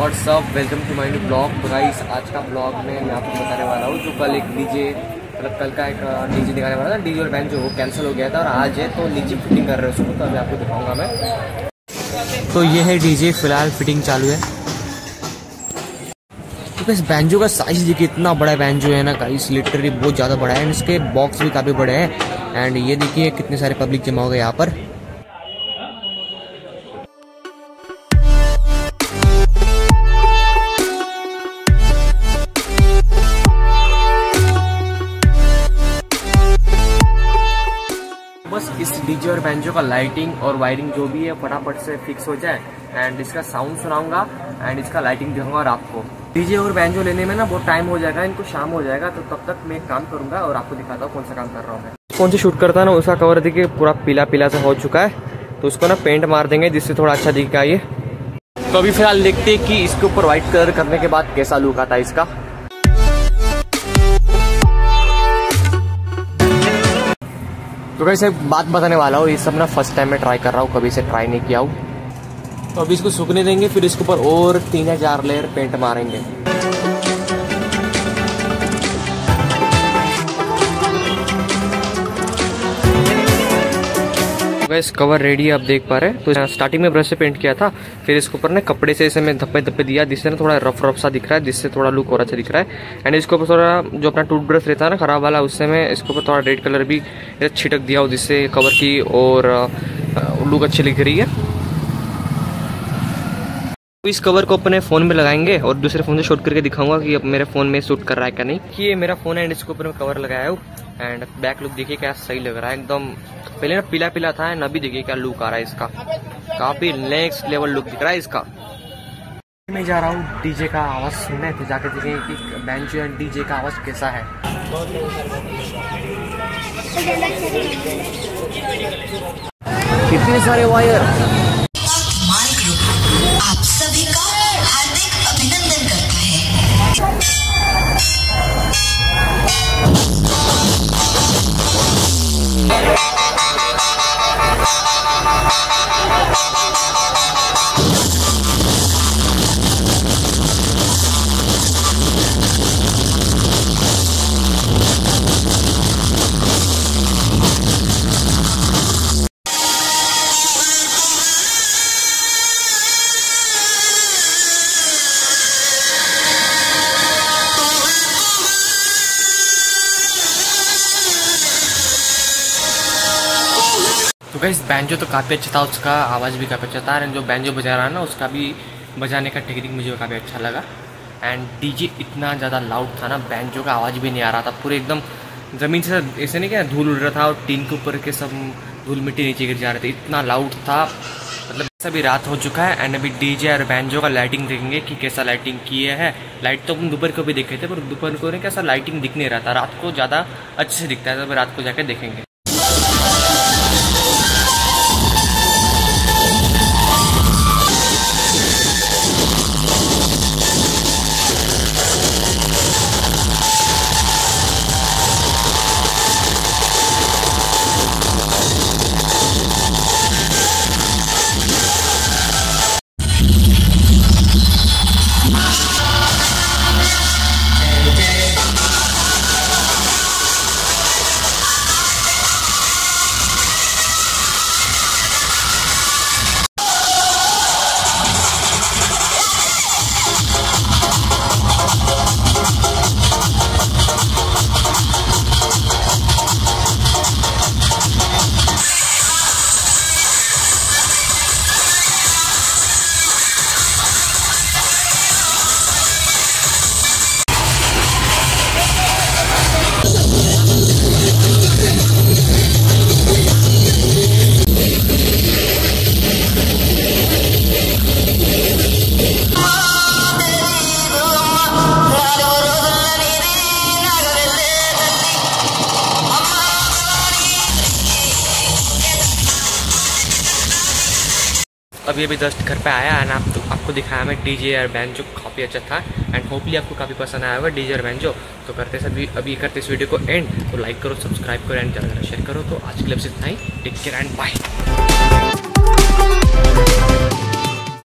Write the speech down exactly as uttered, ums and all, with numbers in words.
WhatsApp, welcome to my new blog. तो guys आज का ब्लॉग में मैं आपको बताने वाला हूँ जो कल एक डीजे मतलब कल का एक डीजे दिखाने वाला था, डीजे और बैंड जो वो कैंसिल हो गया था और आज है तो नीचे फिटिंग कर रहे हैं उसको, तो अभी आपको दिखाऊंगा मैं। तो ये है डीजे, फिलहाल फिटिंग चालू है। तो इस बैंजो का साइज देखिए, इतना बड़ा बैंजो है ना गाइस, लिटरली बहुत ज़्यादा बड़ा है। इसके बॉक्स भी काफ़ी बड़े हैं एंड ये देखिए कितने सारे पब्लिक जमा हो गए यहाँ पर। बस इस डीजे और बैंजो का लाइटिंग और वायरिंग जो भी है फटाफट से फिक्स हो जाए एंड इसका साउंड सुनाऊंगा एंड इसका लाइटिंग दिखाऊंगा रात को। डीजे और बैंजो लेने में ना बहुत टाइम हो जाएगा, इनको शाम हो जाएगा, तो तब तक मैं एक काम करूंगा और आपको दिखाता हूँ कौन सा काम कर रहा हूँ मैं। कौन से शूट करता है ना उसका कवर देखिए पूरा पीला पीला सा हो चुका है, तो उसको ना पेंट मार देंगे जिससे थोड़ा अच्छा दिखेगा ये। तो अभी फिलहाल देखते हैं कि इसके ऊपर व्हाइट कलर करने के बाद कैसा लुक आता है इसका। तो कैसे बात बताने वाला हूँ, ये सब ना फर्स्ट टाइम मैं ट्राई कर रहा हूँ, कभी से ट्राई नहीं किया हूँ। तो अभी इसको सूखने देंगे, फिर इसके ऊपर और तीन या चार लेयर पेंट मारेंगे। गैस कवर रेडी है, आप देख पा रहे हैं। तो स्टार्टिंग में ब्रश से पेंट किया था, फिर इसके ऊपर ना कपड़े से ऐसे में धप्पे धप्पे दिया जिससे ना थोड़ा रफ रफ सा दिख रहा है, जिससे थोड़ा लुक और अच्छा दिख रहा है। एंड इसके ऊपर थोड़ा जो अपना टूथब्रश रहता है ना खराब वाला, उससे मैं इसके ऊपर थोड़ा रेड कलर भी छिटक दिया हो जिससे कवर की और लुक अच्छी दिख रही है। इस कवर को अपने फ़ोन में लगाएंगे और दूसरे फ़ोन से शूट करके दिखाऊंगा कि अब मेरे फ़ोन में शूट कर रहा है क्या नहीं। कि ये मेरा फ़ोन है एंड इसके ऊपर मैं कवर लगाया हूँ एंड बैक लुक देखिए क्या सही लग रहा है एकदम। पहले ना पीला पीला था एंड अभी देखिए क्या लुक आ रहा है इसका, काफ़ी नेक्स्ट लेवल लुक दिख रहा है इसका। मैं जा रहा हूँ डीजे का आवाज़ सुनने, तो जाकर देखेंगे कि बैंजो एंड डीजे का आवाज़ कैसा है। कितने सारे वायर। आप सभी का हार्दिक अभिनंदन करता है। तो गाइस बैंजो तो काफ़ी अच्छा था, उसका आवाज़ भी काफ़ी अच्छा था एंड जो बैंजो बजा रहा है ना उसका भी बजाने का टेक्निक मुझे काफ़ी अच्छा लगा। एंड डीजे इतना ज़्यादा लाउड था ना, बैंजो का आवाज़ भी नहीं आ रहा था, पूरे एकदम ज़मीन से ऐसे नहीं क्या धूल उड़ रहा था और टीन के ऊपर के सब धूल मिट्टी नीचे गिर जा रहे थे, इतना लाउड था। मतलब अभी रात हो चुका है एंड अभी डीजे और बैंजो का लाइटिंग देखेंगे कि कैसा लाइटिंग किया है। लाइट तो हम दोपहर को भी देखे थे पर दोपहर को नहीं कैसा लाइटिंग दिख नहीं रहा था, रात को ज़्यादा अच्छे से दिखता है, तो अभी रात को जाकर देखेंगे। अभी अभी जस्ट घर पे आया एंड आप तो आपको दिखाया मैं डीजे और बैंजो काफ़ी अच्छा था एंड होपली आपको काफ़ी पसंद आया होगा डीजे और बैंजो। तो करते सभी अभी करते इस वीडियो को एंड, तो लाइक करो, सब्सक्राइब करो एंड ज़्यादा शेयर करो। तो आज के लिए बस इतना ही, टेक केयर एंड बाय।